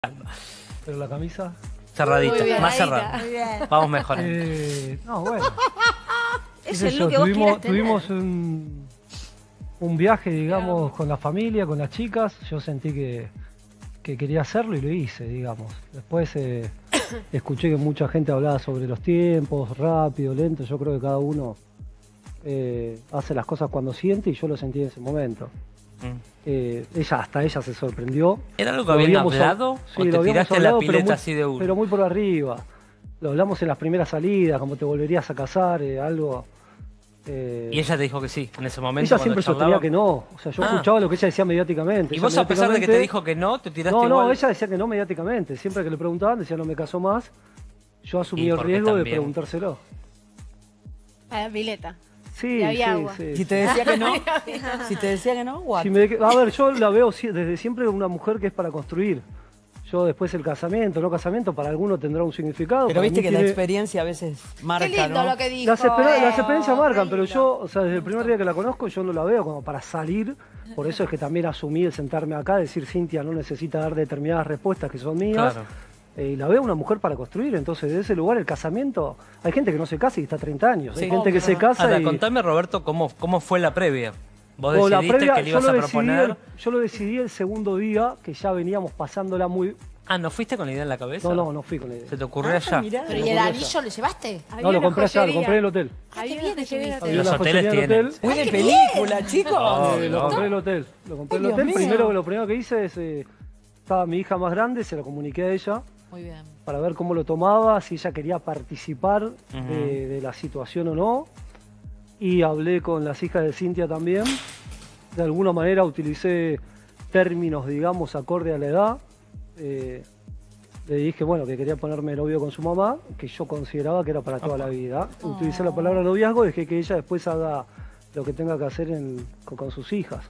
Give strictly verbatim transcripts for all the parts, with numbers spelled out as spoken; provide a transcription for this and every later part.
Pero la camisa... Cerradita, bien, más cerradita. cerrada. Vamos mejor. Eh, no, bueno. Es qué el sé look yo, que vos tuvimos, quieras tener. tuvimos un, un viaje, digamos, con la familia, con las chicas. Yo sentí que, que quería hacerlo y lo hice, digamos. Después eh, escuché que mucha gente hablaba sobre los tiempos, rápido, lento. Yo creo que cada uno eh, hace las cosas cuando siente y yo lo sentí en ese momento. Mm. Eh, ella, hasta ella se sorprendió. ¿Era algo que habían hablado? Sí, ¿O te lo tiraste hablado, la pileta muy, así de uno? Pero muy por arriba. Lo hablamos en las primeras salidas, como te volverías a casar, eh, algo... Eh, y ella te dijo que sí, en ese momento. Ella siempre sostenía que no. O sea, yo ah. escuchaba lo que ella decía mediáticamente. ¿Y ella vos a pesar de que te dijo que no, te tiraste no, igual? No, ella decía que no mediáticamente. Siempre que le preguntaban, decía no me casó más. Yo asumí el riesgo también... de preguntárselo. A la pileta. Sí, y había sí, agua. sí. Si te decía que no, si te decía que no, what? Si me, a ver, yo la veo desde siempre una mujer que es para construir. Yo después el casamiento, no casamiento, para algunos tendrá un significado. Pero viste que tiene... la experiencia a veces marca, Qué lindo ¿no? lo que dijo. Las, exper eh, las experiencias marcan, pero lindo. yo, o sea, desde el primer día que la conozco, yo no la veo como para salir. Por eso es que también asumí el sentarme acá, decir, Cintia no necesita dar determinadas respuestas que son mías. Claro. Eh, y la veo una mujer para construir, entonces de ese lugar el casamiento, hay gente que no se casa y está treinta años, Sí. hay gente que se casa Ahora, y... contame, Roberto, ¿cómo, cómo fue la previa? Vos O decidiste la previa, que le ibas yo a lo proponer... Decidí, yo lo decidí el segundo día, que ya veníamos pasándola muy... Ah, ¿no fuiste con la idea en la cabeza? No, no, no fui con la idea. ¿Se te ocurrió Ah, allá? mirá. ¿Pero y el anillo lo llevaste? No, lo compré allá, lo compré en el hotel. Había bien estuviste. Había Los una hoteles joyería en el tienen. hotel. Muy de película, chicos. Oh, Eh, lo no. compré en el hotel. Lo compré en el Ay, hotel. Dios Primero, mío. lo primero que hice es... Eh, estaba mi hija más grande, se lo comuniqué a ella. Muy bien. Para ver cómo lo tomaba, si ella quería participar Uh-huh. de, de la situación o no. Y hablé con las hijas de Cintia también. De alguna manera utilicé términos, digamos, acorde a la edad. Eh, le dije, bueno, que quería ponerme novio con su mamá, que yo consideraba que era para toda la vida. Utilicé la palabra noviazgo y dejé que ella después haga lo que tenga que hacer en, con, con sus hijas.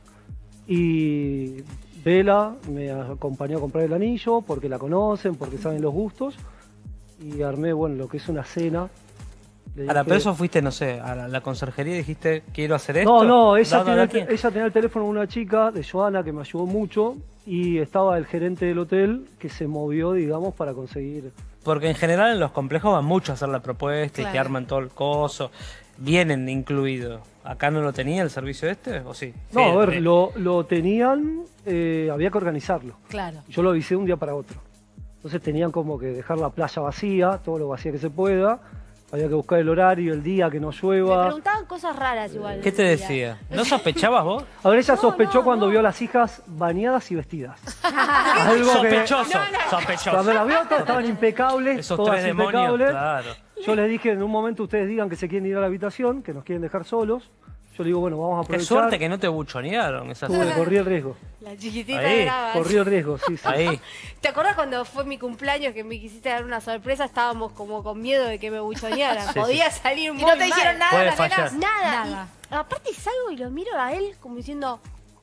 Y Vela me acompañó a comprar el anillo porque la conocen, porque saben los gustos. Y armé, bueno, lo que es una cena. Le Ahora, dije- pero eso fuiste, no sé, a la, la conserjería y dijiste, quiero hacer esto. No, no, ella, ¿Dado tenía a el, quién? te- ella tenía el teléfono de una chica, de Joana, que me ayudó mucho. Y estaba el gerente del hotel que se movió, digamos, para conseguir... Porque en general en los complejos van mucho a hacer la propuesta y Claro. te arman todo el coso. Vienen incluidos. ¿Acá no lo tenía el servicio este o sí? No, Sí, a ver, eh, lo, lo tenían, eh, había que organizarlo. Claro. Yo lo avisé un día para otro. Entonces tenían como que dejar la playa vacía, todo lo vacía que se pueda. Había que buscar el horario, el día, que no Me llueva. preguntaban cosas raras igual. ¿Qué te decía? ¿No sospechabas vos? A ver, ella No, sospechó no, cuando no. vio a las hijas bañadas y vestidas. Algo que... Sospechoso, sospechoso. Cuando las vio, todas estaban impecables, Esos todas tres demonios, impecables. claro. Yo les dije, en un momento ustedes digan que se quieren ir a la habitación, que nos quieren dejar solos. Yo le digo, bueno, vamos a Qué aprovechar. suerte que no te buchonearon esas Tuve, corrí el riesgo. La chiquitita Ahí, brava. Corrí el riesgo, sí, sí. Ahí. ¿Te acuerdas cuando fue mi cumpleaños que me quisiste dar una sorpresa? Estábamos como con miedo de que me buchonearan. Sí, Podía salir muy ¿Y no te mal. dijeron nada Puede las nenas? fallar. Nada. Nada. Y aparte salgo y lo miro a él como diciendo...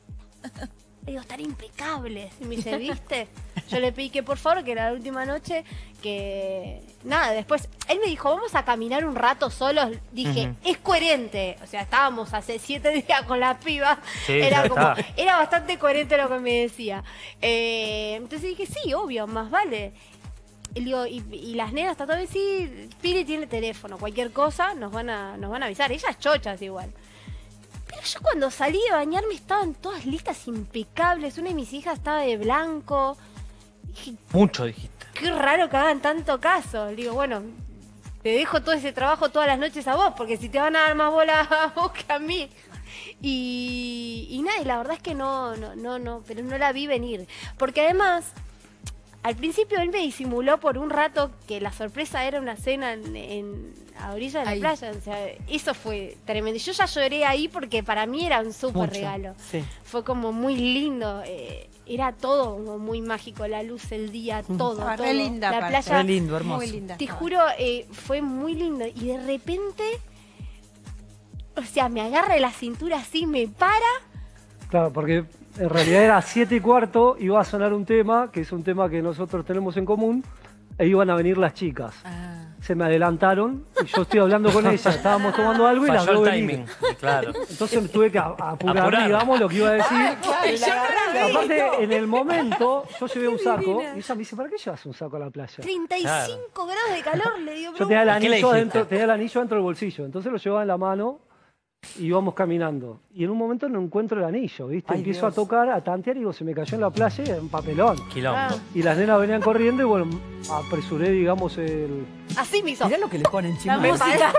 Digo, estar impecable. Y me dice, ¿viste? Yo le pedí que por favor, que era la última noche, que... Nada, después... Él me dijo, vamos a caminar un rato solos. Dije, Ujú. es coherente. O sea, estábamos hace siete días con las pibas. Sí, era ya como... está. Era bastante coherente lo que me decía. Eh, entonces dije, sí, obvio, más vale. Y, digo, y, y las nenas está todo bien, sí, Pili tiene teléfono, cualquier cosa nos van a, nos van a avisar. Ellas chochas igual. Pero yo cuando salí de bañarme estaban todas listas impecables. Una de mis hijas estaba de blanco. Dije, Mucho dijiste. qué raro que hagan tanto caso. Le digo, bueno, te dejo todo ese trabajo todas las noches a vos, porque si te van a dar más bola a vos que a mí. Y, y nada, y la verdad es que no, no, no, no, pero no la vi venir. Porque además, al principio él me disimuló por un rato que la sorpresa era una cena en, en a orilla de la Ahí. playa. O sea, eso fue tremendo. Yo ya lloré ahí porque para mí era un súper Mucho. regalo. Sí. Fue como muy lindo. eh, era todo como muy mágico, la luz, el día, todo. Estaba todo. re linda, La aparte. playa, Re lindo, hermoso. Muy linda. te estaba. juro, eh, fue muy lindo. Y de repente, o sea, me agarra de la cintura así, me para. Claro, porque en realidad era siete y cuarto, iba a sonar un tema, que es un tema que nosotros tenemos en común, e iban a venir las chicas. Ah. se me adelantaron y yo estoy hablando con ella, estábamos tomando algo y las Falló veo el venir. timing, y claro. Entonces tuve que a- apurar, Apurar. digamos, lo que iba a decir. Claro, y la agarraron. Aparte, en el momento, yo llevé un saco y ella me dice, ¿para qué llevas un saco a la playa? treinta y cinco grados de calor le dio Yo tenía el ¿Y qué le anillo dijiste? dentro, tenía el anillo dentro del bolsillo, entonces lo llevaba en la mano y íbamos caminando. Y en un momento no encuentro el anillo, ¿viste? Ay, Empiezo Dios. a tocar, a tantear y digo, se me cayó en la playa y era un papelón. Quilombo. Y las nenas venían corriendo y bueno, apresuré, digamos, el... Así me hizo. Mirá lo que les ponen La chino. música.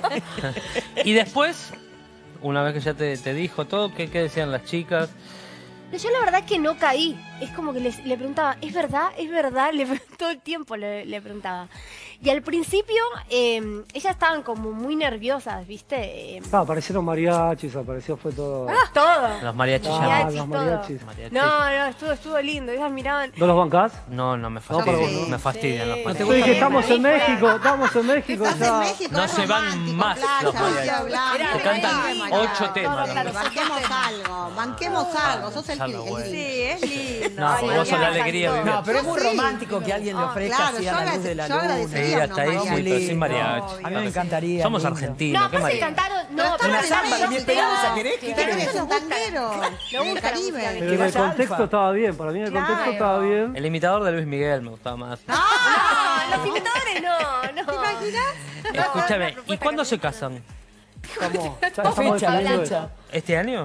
Y después, una vez que ya te, te dijo todo, ¿qué, qué decían las chicas? Yo la verdad que no caí. Es como que les- le preguntaba, ¿es verdad? ¿Es verdad? Le, todo el tiempo le, le preguntaba. Y al principio, eh, ellas estaban como muy nerviosas, ¿viste? Eh, Ah, aparecieron mariachis, apareció, fue todo... todo. Los mariachis Ah, ya. Mariachis, los todo. mariachis. Mariachis. No, no, estuvo, estuvo lindo. Ellas miraban. ¿No los bancás? No, no me para fastidian. vos, Me fastidian los Sí. mariachis. Yo dije, gusta? estamos en Sí, fuera. México, estamos en México Estás ya. en México, No es se van romántico, más playa, los mariachis. Río Blanco, Te Río cantan Blanco. ocho temas. Claro, banquemos algo, banquemos algo, sos el, Algo el bueno. Sí, es lindo. No, Ay, porque vos sos la Mariachi, alegría todo. vivir. No, pero es muy Sí. romántico que alguien le Ah, ofrezca claro, así a yo la luz agrade- de la yo luna. agradecería Sí, unos hasta ahí sí, mariachis. pero sin mariachi. A mí me encantaría. Somos lindo. argentinos, No, ¿qué aparte mariachi? cantaron. Pero No, están pero en cantaron América, dos Esperanza, temas. ¿querés que Pero te es un tanguero Me en el gusta la música Caribe. de- Pero Que en el vaya contexto Alfa. estaba bien, para mí en el Claro. contexto estaba bien. El imitador de Luis Miguel me gustaba más. ¡Ah! No, los imitadores no, no. ¿Te imaginas? Escúchame, no, no, ¿y cuándo se casan? Estamos, ya La estamos fecha, la definiendo fecha. eso. ¿Este año?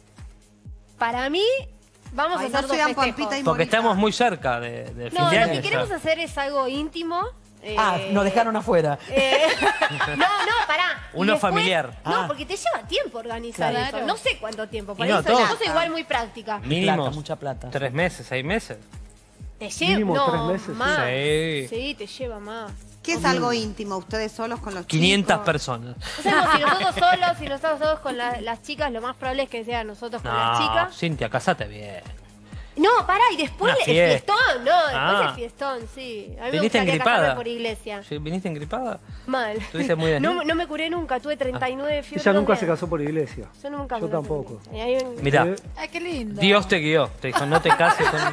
Para mí, vamos Ay, a no hacer dos sean festejos. Pampita y Porque Morita. estamos muy cerca de, de fin No, de lo año. que ya. queremos hacer es algo íntimo. eh, Ah, nos dejaron afuera. eh, no, no, pará. Y Uno después- familiar. No, Ah. porque te lleva tiempo organizar Claro. eso. No sé cuánto tiempo. Por Y no, eso todo. yo soy igual muy práctica. Mínimo. Plata, mucha plata. Tres meses, seis meses. Te lleva. Mínimo no, tres meses, sí. más. Sí. Sí, te lleva más. ¿Qué es algo íntimo? ¿Ustedes solos con los quinientas chicos? personas. O sea, si nosotros solos, si nosotros solos con la- las chicas, lo más probable es que sea nosotros con las No, chicas. Cintia, casate bien. No, pará, y después Una el fiesta. fiestón, no, después Ah. el fiestón, sí. A mí me ¿Viniste gustaría engripada? casarme por iglesia. Sí, ¿viniste engripada? Mal. ¿Estuviste muy desnuda? no, no me curé nunca, tuve treinta y nueve de fiebre. Ella nunca dos se días. casó por iglesia. Yo nunca Yo me casé tampoco. por iglesia. Y ahí- Mirá, Eh, Ay, qué lindo. Dios te guió. Te dijo, no te cases con...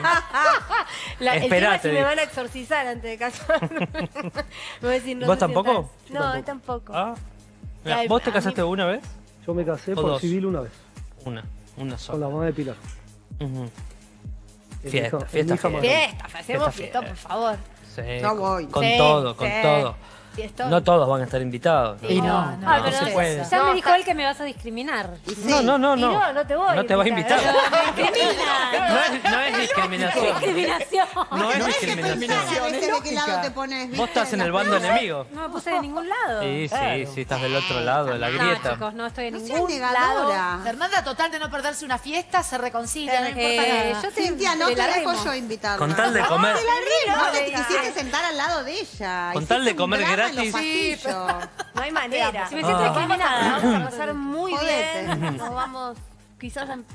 La, el tema Esperate, es si me dijo. van a exorcizar antes de casarme. Me voy a decir, no ¿Vos te tampoco? sientas. No, yo tampoco. Ah. Mirá, Ay, ¿vos te a casaste mí- una vez? Yo me casé O por dos. civil una vez, Una, una con la sola. mamá de Pilar. Ujú. En Fiesta, mi hija- en fiesta, mi hija fiesta. mayor. Fiesta, hacemos Fiesta, fiestón, por fiesta. favor. Sí, Yo con- voy. Con Sí, todo, con sí. todo. Fiestón. No todos van a estar invitados. ¿no? Y no, no, no, no, no pero se puede. Ya No, me dijo está- él que me vas a discriminar. Y sí. No, no, no, Y no. no, no te voy No te vas a invitar. Discrimina. No es, no es discriminación. Discriminación. No es No es que discriminación. pensar a veces de qué lógica. lado te pones, ¿viste? Vos estás en el bando enemigo. No me puse de ningún lado. Sí, sí, Claro. sí, estás del otro lado de la No, grieta. chicos, no estoy en No seas ningún lado. negadora. Fernanda, total de no perderse una fiesta, se reconcilia, no importa Eh, nada. yo te, Cintia, no te te la dejo remo. yo invitarla. Con tal de comer, No, te quisiste sentar al lado de ella. Con tal de Hiciste un comer drama en los gratis. pasillos. No hay manera. Si me siento Ah. discriminada. Vamos a pasar muy Jodete. bien. Nos vamos, quizás a-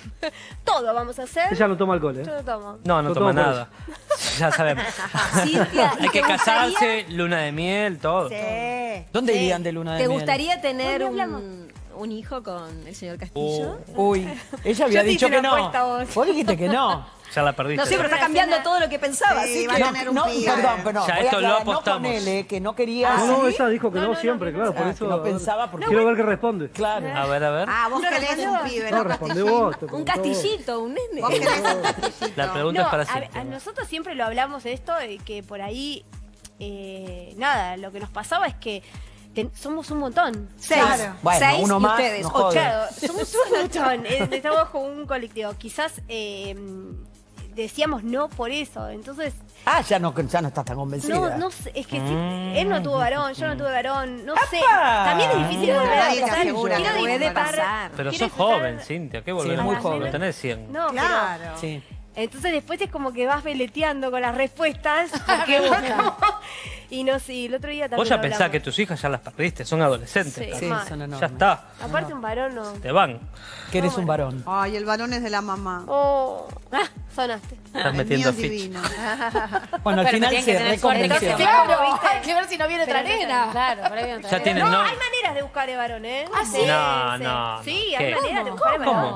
todo vamos a hacer. Ella no toma alcohol, ¿eh? Yo no tomo. no, no Yo toma tomo por nada. Ya sabemos. Cintia, ¿y Hay que te gustaría- casarse, luna de miel, todo. Sí. ¿Dónde Sí. irían de luna de ¿Te miel? gustaría tener ¿Por qué hablamos? un, un hijo con el señor Castillo? Uy, ella había Yo te dicho hice que la no. apuesta a vos. Vos dijiste que no. Ya la perdiste. No sé, pero está cambiando todo lo que pensaba. Sí, así va que- a tener un no, pibe. perdón, pero no. Ya voy a esto lo aclarar, no apostamos. ponele, que no quería. No, no, ¿sí? ella dijo que No, no, no, no, siempre, no claro, por Ah, eso. que no pensaba porque. Quiero ver qué responde. Claro. A ver, a ver. Ah, vos No querés respondió un vos. pibe, No, no responde castillito. vos. te Un preguntó vos. castillito, un nene. Vos querés un castillito. La pregunta No, es para a, Cintia. a nosotros siempre lo hablamos de esto, de que por ahí, eh, nada, lo que nos pasaba es que ten- somos un montón. Seis. Claro. Bueno, Seis uno y más. ustedes, no ocho. jode. Claro, somos un montón. eh, Estamos con un colectivo. Quizás eh, decíamos no por eso. Entonces, Ah, ya no, ya no estás tan convencida. no, no sé, es que sí, Mm. él no tuvo varón, yo no tuve varón, no sé. ¡Apa! También es difícil volver a Nadie te empezar. asegura Quiero que puede disfrutar- pasar. Pero quiero sos joven, disfrutar- Cintia. ¿Qué Sí, volver? muy a joven. No tenés cien. No, pero- Claro. Sí. entonces después es como que vas veleteando con las respuestas. Porque vos como- y no sé, el otro día también Vos ya lo pensás hablamos. que tus hijas ya las perdiste, son adolescentes. Sí. Sí, Mal. son enormes. Ya está, Aparte un varón no. te van. Que eres un varón. Ay, el varón es de la mamá. Oh, sonaste. Estás El mío metiendo es ficha. divino. Bueno, al Pero final tienen se que tener suerte, reconvenció. entonces, Claro, ¿viste? hay que ver si no viene otra Pero no nena. Claro, por ahí viene otra Ya vez. tienen No, no. hay maneras de buscar el varón, ¿eh? ¿Ah, sí? No, sí. no, no. Sí, ¿Qué? hay maneras de buscar el ¿Cómo? varón.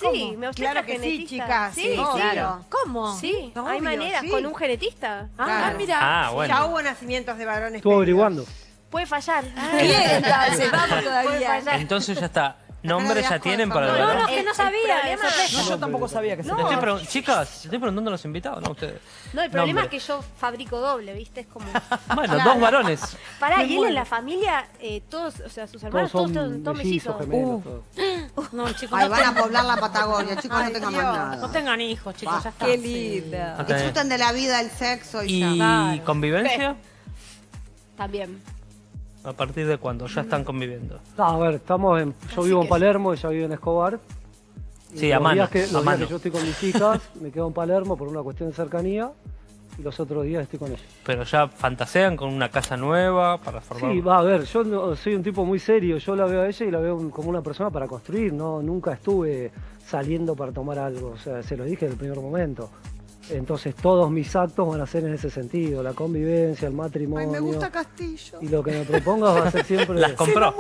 Sí, me ausenta Claro que sí, genetista. chicas. Sí, Sí, sí. claro. ¿Cómo? Sí, Obvio, hay maneras sí. con un genetista. Ah, Claro. mira. Ah, bueno. Ya hubo nacimientos de varones. Estuvo pedidos. averiguando. Puede fallar. Bien, entonces, vamos Puede todavía. fallar. Entonces ya está. ¿Nombre de ya asco tienen de para el favor. No, varón? no, que no El- sabía. el problema- sorpresa. No, yo tampoco sabía que se Le tenía. estoy pregun- Chicas, le estoy preguntando a los invitados, no a ustedes. No, el problema Nombre. es que yo fabrico doble, ¿viste? Es como... Bueno, Claro. dos varones. Pará, y él en la familia, eh, todos, o sea, sus hermanos, Todos todos, son todos mellizos, mellizos. gemelos, todos. No, chicos, Ay, no, van a ten- poblar la Patagonia, chicos, no tengan más no nada. tengan hijos, chicos, ya está. Qué linda. Está bien. Disfruten de la vida, el sexo y, ¿Y ya. convivencia? También. ¿A partir de cuándo? Ya están conviviendo. No, a ver, estamos en, yo Así vivo en que- Palermo, ella vive en Escobar. Y Sí, a los mano, días que, a los días mano. que yo estoy con mis hijas, me quedo en Palermo por una cuestión de cercanía. Y los otros días estoy con ella. Pero ya fantasean con una casa nueva para formar... Sí, va a ver, yo no- soy un tipo muy serio, yo la veo a ella y la veo un- como una persona para construir, no nunca estuve saliendo para tomar algo, o sea, se lo dije desde el primer momento. Entonces todos mis actos van a ser en ese sentido, la convivencia, el matrimonio. Ay, me gusta Castillo. Y lo que me propongas va a ser siempre, Las compró.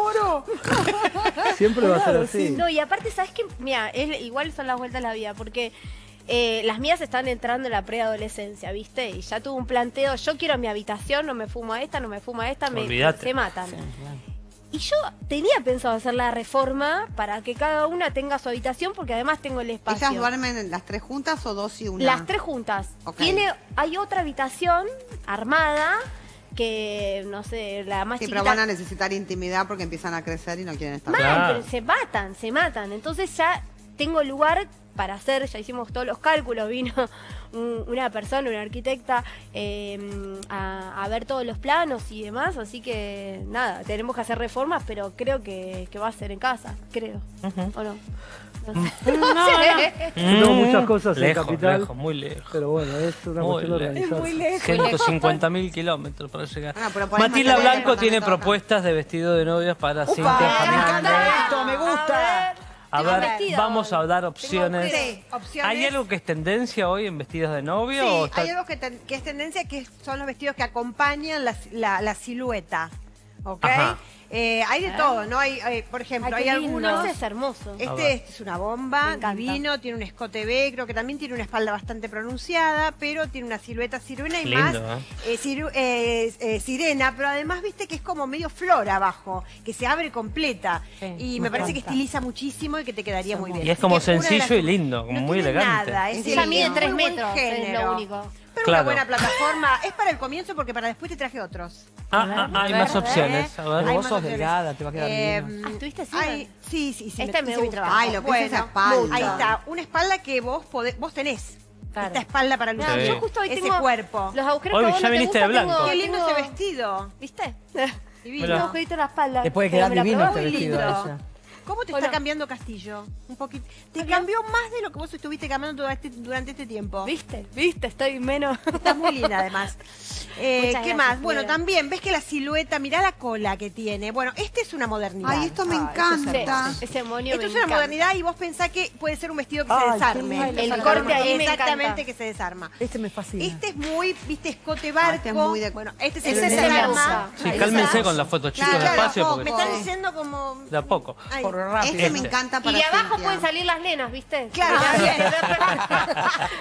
siempre va a ser así. No, y aparte, ¿sabes qué? Mira, es- igual son las vueltas de la vida, porque eh, las mías están entrando en la preadolescencia, ¿viste? Y ya tuve un planteo, yo quiero mi habitación, no me fumo a esta, no me fumo a esta, me, Olvídate. se matan. Y yo tenía pensado hacer la reforma para que cada una tenga su habitación, porque además tengo el espacio. ¿Ellas duermen las tres juntas o dos y una? Las tres juntas. Ok. Tiene, hay otra habitación armada que, no sé, la más Sí, chiquita. pero van a necesitar intimidad porque empiezan a crecer y no quieren estar. Mal, Claro. pero se matan, se matan. Entonces ya tengo lugar para hacer, ya hicimos todos los cálculos, vino un- una persona, una arquitecta, eh, a, a ver todos los planos y demás, así que nada, tenemos que hacer reformas, pero creo que, que va a ser en casa, creo, Ujú. ¿o no? No sé. No sé. Tengo muchas cosas en lejos, Capital, lejos, muy lejos. pero bueno, es una Muy cuestión de lejos. organizarse. ciento cincuenta mil kilómetros para llegar. Ah, pero podés Matilda mantener el Blanco tiene departamento acá. propuestas de vestido de novias para Cintia ¡Upa! ¡Me Fernández. encanta esto! ¡Me gusta! A Tengo ver, vestido. vamos a dar opciones. Sí, opciones. ¿Hay algo que es tendencia hoy en vestidos de novio? Sí, o está- hay algo que, ten- que es tendencia, que son los vestidos que acompañan la, la- la silueta, ¿ok? Ajá. Eh, hay de todo, ¿no? Hay, hay, por ejemplo, Ay, hay qué lindo. algunos... Ese es hermoso. A ver. Este, este es una bomba, Me encanta. divino, tiene un escote B, creo que también tiene una espalda bastante pronunciada, pero tiene una silueta sirena y Lindo, más ¿eh? eh, ciru- eh, eh, sirena, pero además viste que es como medio flor abajo, que se abre completa. Sí, y me me parece que encanta. estiliza muchísimo y que te quedaría muy bien. Y es como Así que una de sencillo las- y lindo, como no muy tiene elegante. Nada, es Ella el- mide es tres muy buen metros, es género. lo único. Pero Claro. una buena plataforma. Es para el comienzo porque para después te traje otros. Ah, ah, ah, hay más ¿Eh? opciones. A ver. Hay Vos más sos opciones. delgada, te va a quedar Eh, divino. Ah, ¿estuviste así? Ay, sí, sí, sí. Este me hice mi gusta. trabajo. Ay, lo que es esa espalda. mucho. Ahí está. Una espalda que vos podés, vos tenés. Claro. Esta espalda para lucir. Mira, Sí. yo justo hoy Ese tengo cuerpo. los agujeros Hoy que a vos ya no te viniste de gustan, blanco. tengo- Qué lindo tengo- ese vestido. ¿Viste? Divino. Tengo agujerito en la espalda. Te puede Pero quedar me la divino probás este muy vestido a lindo. ella. ¿Cómo te Bueno. está cambiando Castillo? Un poquito. Te ¿Cambió? cambió más de lo que vos estuviste cambiando durante, durante este tiempo. ¿Viste? ¿Viste? Estoy menos. Estás muy linda además. Eh, Muchas ¿Qué gracias, más? Bueno, Flora. también ves que la silueta, mirá la cola que tiene. Bueno, este es una modernidad. Ay, esto me Ay, encanta. Sí, ese monio Esto me es una encanta. modernidad y vos pensás que puede ser un vestido que Ay, se qué desarme. lindo. El corte ahí me Exactamente, encanta. que se desarma. Este me fascina. Este es muy, viste, escote barco. este es muy de- Bueno, este es Ese el es que se hermoso. desarma. Sí, Ahí cálmense está. con las fotos, chicos, Claro, despacio. me Porque... están diciendo como... De a poco. Ay, Por rápido. Este me Este. encanta Y para de abajo Cintia. pueden salir las nenas, ¿viste? Claro, Te- también.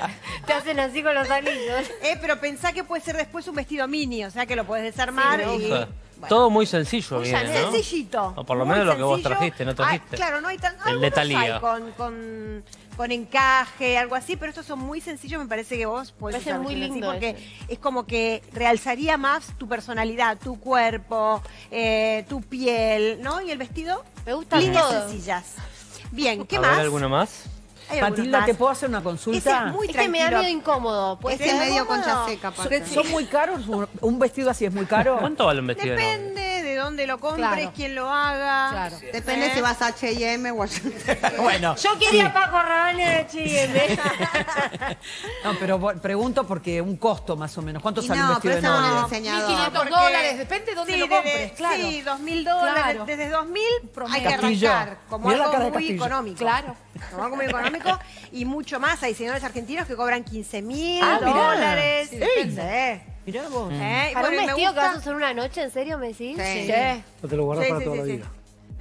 Te hacen así con los anillos. Eh, pero pensá que puede ser después un vestido mini, o sea que lo podés desarmar Sí, me y... O sea, todo muy sencillo Muy viene, ¿no? sencillito. O por lo muy menos lo que vos sencillo. trajiste, ¿no trajiste? Ah, claro, no hay tan... El algunos de Thalía. hay con, con, con encaje, algo así, pero estos son muy sencillos, me parece que vos podés Parece usar muy vestidos así lindo porque ese. es como que realzaría más tu personalidad, tu cuerpo, eh, tu piel, ¿no? Y el vestido, Me gusta líneas todo. sencillas. Bien, ¿qué a más? ver, ¿alguno más? Hay algunos Matilda, más. ¿te puedo hacer una Ese consulta? es muy Es que me da tranquilo. medio incómodo. Pues Este es medio concha seca, aparte. ¿Son muy caros? ¿Un- ¿Un vestido así es muy caro? ¿Cuánto vale un vestido de novia? Depende de dónde lo compres, Claro. quién lo haga. Claro. Depende ¿Eh? si vas a H y M o a... Bueno, Yo quería Paco Rabanne de H y M. no, pero vo- pregunto porque un costo más o menos. ¿Cuánto Y sale un no, vestido pero de eso no novia? es diseñador. mil quinientos porque- dólares, depende de dónde Sí, lo desde- compres, claro. Sí, dos mil dólares. Claro. Desde dos mil hay que Castillo. arrancar como Mirá la algo cara de muy Castillo. económico. Claro. Como algo muy económico y mucho más. Hay diseñadores argentinos que cobran quince mil Ah, mirá. dólares. Sí, Sí. depende. Mirá vos. Eh, Para bueno, un y me vestido que vas a gusta... usar una noche, ¿en serio me decís? Sí. Sí. No te lo guardas Sí, para sí, toda sí, la sí. vida.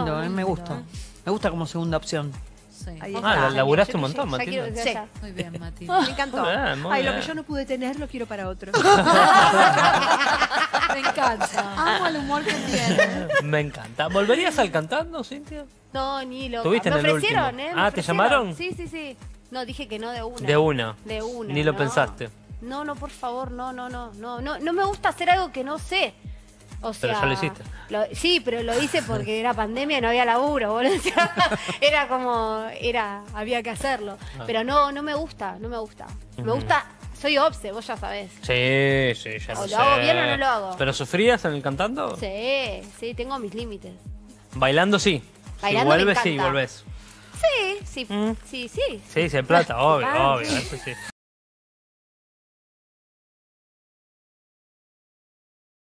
lindo, muy eh, me lindo, gusta. ¿eh? Me gusta como segunda opción. Sí. Ahí Ah, está. la- laburaste Yo- un montón, ya Matilda. quiero que sea Sí. allá. Muy bien, Mati. Me encantó. Muy bien, muy Ay, lo bien. que yo no pude tener lo quiero para otro. Me encanta. Amo el humor que tiene. Me encanta. ¿Volverías al cantando, Cintia? No, ni lo. ¿Tuviste Me en el ofrecieron, último? ¿eh? Me Ah, ¿te ofrecieron. llamaron? Sí, sí, sí. No, dije que no de una. De una. De una. Ni lo no. pensaste. No, no, por favor, no, no, no, no, no, no me gusta hacer algo que no sé. O sea, Pero ya lo hiciste. lo- sí, pero lo hice porque era pandemia y no había laburo, boludo. O sea, era como, era, había que hacerlo. Ah. Pero no, no me gusta, no me gusta. Me Ujú. gusta, soy obse, vos ya sabés. Sí, sí, ya O lo lo sé. hago bien o no lo hago. ¿Pero sufrías en el cantando? Sí, sí, tengo mis límites. Bailando sí. Bailando si me vuelves, sí, encanta. volvés. Sí, sí, Mm. sí, sí. Sí, si hay plata, obvio, Ah, obvio, sí. eso sí.